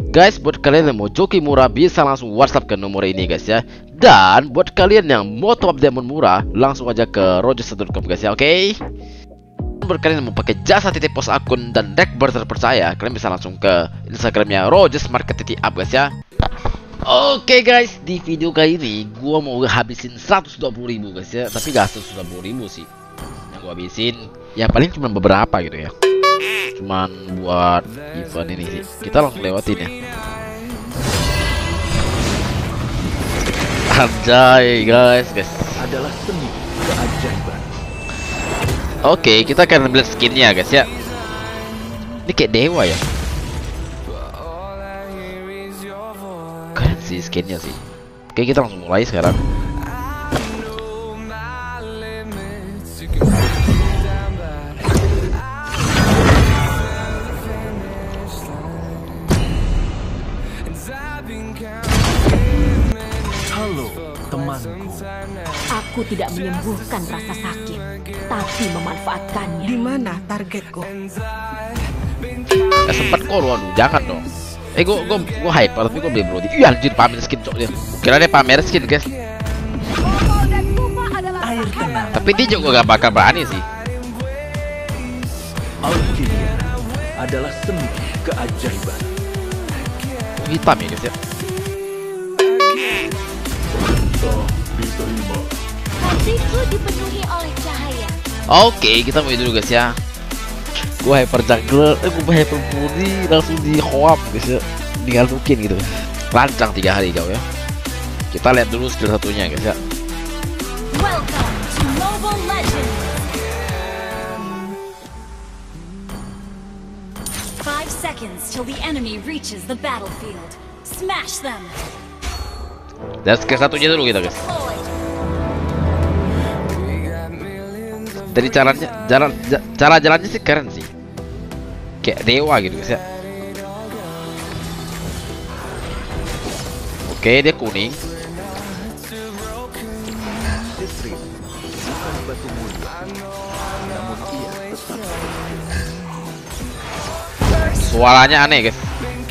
Guys, buat kalian yang mau joki murah bisa langsung WhatsApp ke nomor ini guys ya. Dan buat kalian yang mau top up diamond murah langsung aja ke rogers.com guys ya, oke? Buat kalian yang mau pakai jasa titip pos akun dan deck terpercaya, kalian bisa langsung ke Instagramnya Rogers Market titip up guys ya. Oke guys, di video kali ini gua mau habisin 120.000 guys ya, tapi gak 120.000 sih. Yang gua habisin ya paling cuma beberapa gitu ya. Cuman buat event ini sih. Kita langsung lewatin ya. Anjay guys. Adalah seni keajaiban. Oke, kita akan ambil skinnya guys ya. Ini kayak dewa ya. Keren sih skinnya sih. Oke, kita langsung mulai sekarang. Halo temanku. Aku tidak menyembuhkan rasa sakit, tapi memanfaatkannya. Di mana targetku? Sempat kok, waduh, jangan dong. Gue hyper tapi gue beli brody. Ih anjir, pamer skin cok dia. Kira dia pamer skin guys. Air tenang. Tapi dia juga gak bakal berani sih. Alkimia adalah seni keajaiban. Hitam ya guys ya. Hatiku dipenuhi oleh cahaya. Oke, kita mulai dulu guys ya. Gue hyper jungler, gue hyper brody langsung di hoap guys ya. Tinggal mungkin gitu. Lancang 3 hari kau ya. Kita lihat dulu skill satunya guys ya. Welcome to Mobile Legends. 5 seconds till the enemy reaches the battlefield. Smash them. Dan skill satunya dulu kita guys. Dari cara jalannya sih keren sih. Kayak dewa gitu guys ya. Oke, dia kuning. Listrik bukan batu mulia, namun ia tetap Suaranya aneh guys.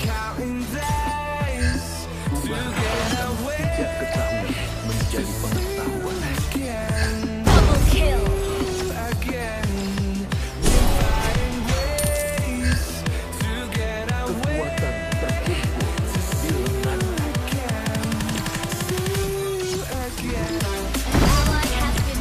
tidak ketahui menjadi pengetahuan. Double kill. Kekuatan terkumpul di lengan. Ally has been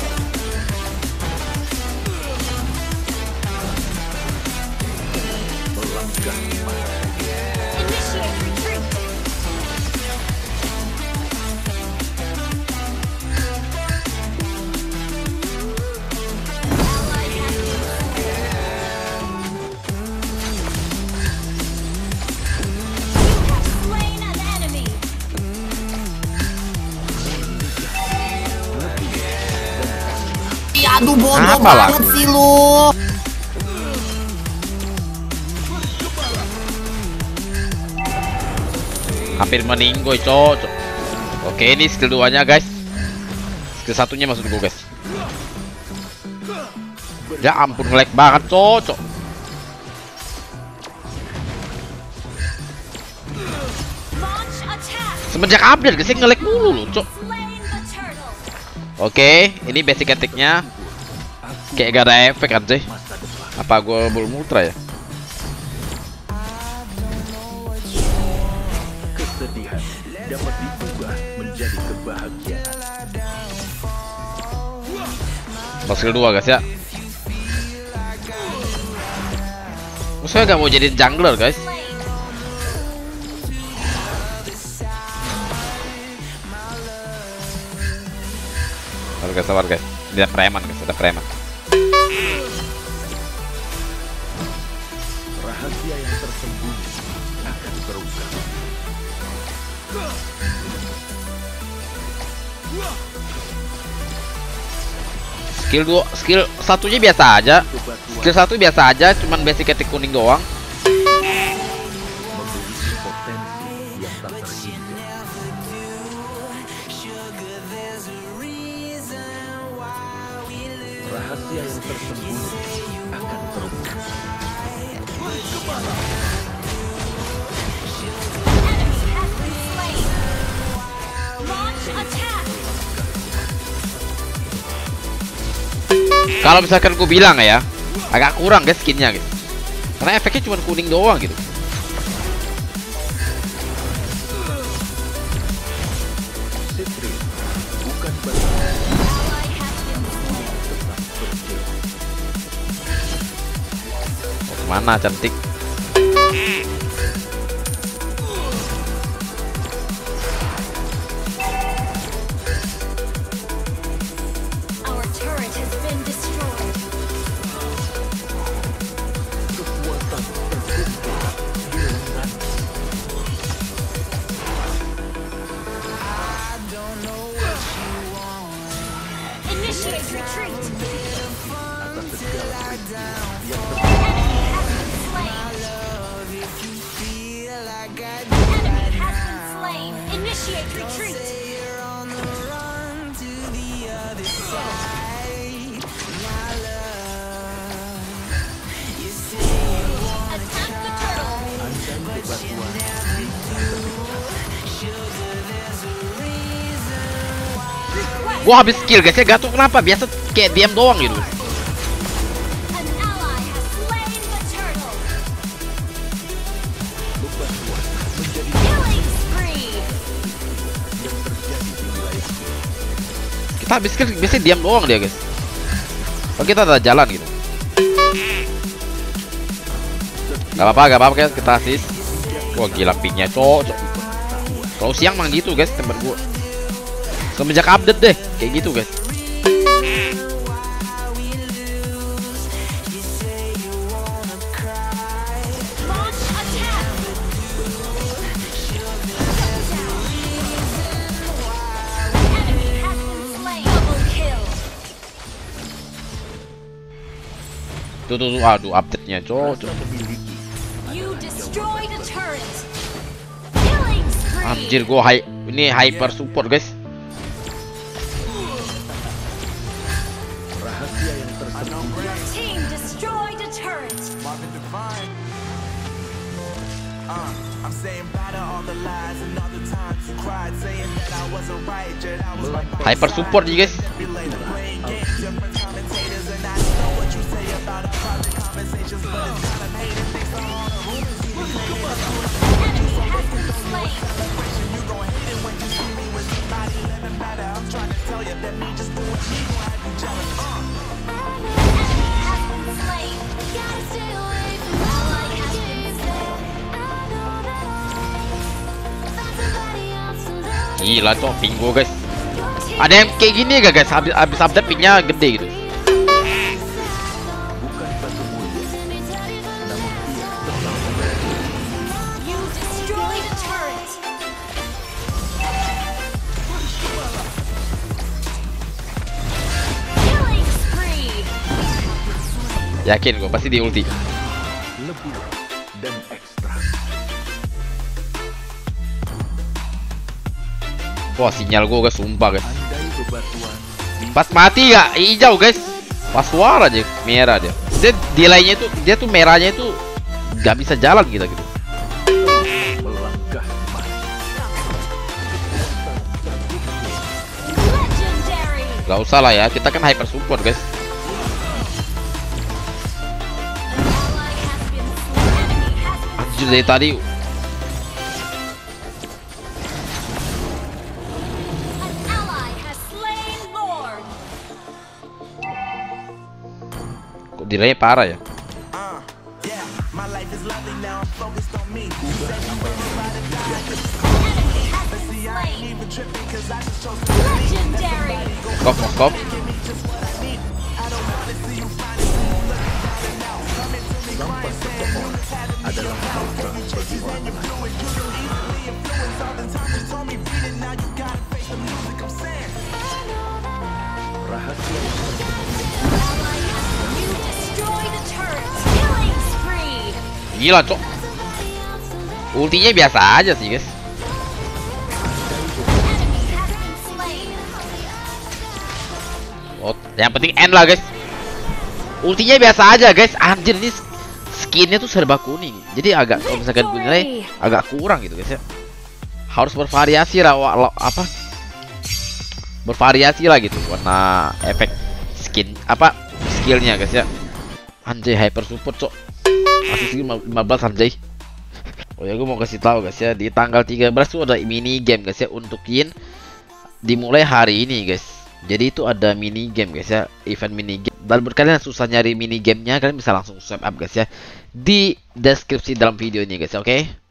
Melangkah maju. initiate retreat. Ally has been slain an enemy. Aduh bodoh Apa banget lagu? sih lu. Hampir meninggoy cocok. Oke, ini skill 2-nya guys. Skill satunya maksud gue guys. Ya ampun, nge-lag banget cocok. Launch attack. Semenjak update guys, nge-lag mulu loh cok. Slain the turtle. Oke, ini basic attack-nya. Kayak gak ada efek kan sih. Apa gue belum ultra ya? Kesedihan dapat diubah menjadi kebahagiaan. Skill 2 guys ya. Saya gak mau jadi jungler guys. Slain. Sabar guys. Ini ada preman guys, ada preman. Rahasia yang tersembunyi akan terungkap. Skill 2, skill satunya biasa aja. Skill 1 biasa aja, cuman basic attack kuning doang. Memiliki potensi yang tak terhingga. Rahasia yang tersembunyi akan terungkap. attack. Kalau misalkan ku bilang ya, agak kurang guys skinnya guys. Karena efeknya cuma kuning doang gitu. Sentry bukan batu. Ally has been slain. Mana cantik? Our turret has been destroyed. Kekuatan terkumpul di lengan. Initiate retreat. Atas segala peristiwa yang Enemy has been slain. Enemy has been slain. Initiate retreat. Attack the turtle. andai bebatuan Request. Gua habis skill guys ya, gak tau kenapa biasa kayak diam doang gitu. An ally has slain the turtle. bebatuan menjadi Killing spree. yang terjadi di wilayah ini. Kita habis skill biasanya diam doang dia guys. Oh kita ada jalan gitu. Gak apa-apa guys, kita assist. Wah gila pingnya cocok. Kalau siang mang gitu guys tempat gua. Semenjak update deh kayak gitu guys. Launch attack. Enemy has been slain. Double kill. Tuh, aduh update-nya cocok. Rasa memiliki You destroyed a turret. Killing spree. Anjir gua ini hyper support guys. rahasia yang tersembunyi. Your team destroyed a turret. Marvin Devine. I'm saying bye to all the lies and all the times you cried, saying that I wasn't right, yet I was right by Hyper support nih guys. be later playing games, different commentators, and I don't know what you say about our private conversations, but it's kind of hated. Thanks to all the rumors you be Enemy has been slain. you gon' hate it when you see me with somebody living better. I'm trying to tell you that me just doing me gon' have you jealous. Enemy has been slain. Gotta stay away from ally has been slain. Gila cok ping gua guys. Your team Ada yang kayak gini gak guys? Habis update pingnya gede gitu. Bukan batu mulia, namun ia telah You destroyed a turret. Killing spree. Yakin gua pasti di ulti. lebih dan ekstra. Wah sinyal gua guys sumpah guys. Andai bebatuan Pas mati gak hijau guys. Pas suara aja merah dia. Delay-nya itu dia tuh merahnya itu gak bisa jalan kita gitu. melangkah maju. Legendary. Gak usah lah ya, kita kan hyper support guys. An ally has been slain. Enemy has been Anjir dari tadi An ally has slain Lord. kok delay parah ya. Yeah, my life is lovely now. I'm focused on me. Enemy has been slain. Even tripping 'cause I just chose Legendary. Skop. Sampai seseorang adalah mantra bagi orang lain. Rahasia yang You destroyed a turret. Killing spree. Gila cok. Ultinya biasa aja sih guys. Enemy has been slain. Oh, yang penting end lah guys. Ultinya biasa aja guys. Anjir ini skinnya tuh serba kuning. Jadi agak kalau misalkan gue nilai agak kurang gitu guys ya. Harus bervariasi apa bervariasi lah gitu warna efek skin apa skillnya guys ya. Anjay, hyper support cok, masih skill 15 anjay. Oh ya, gue mau kasih tahu guys ya, di tanggal 13 tuh ada mini game guys ya untuk Yin, dimulai hari ini guys. Jadi itu ada mini game guys ya, event mini game. Dan buat kalian yang susah nyari mini gamenya, kalian bisa langsung swipe up guys ya di deskripsi dalam video ini guys ya, oke?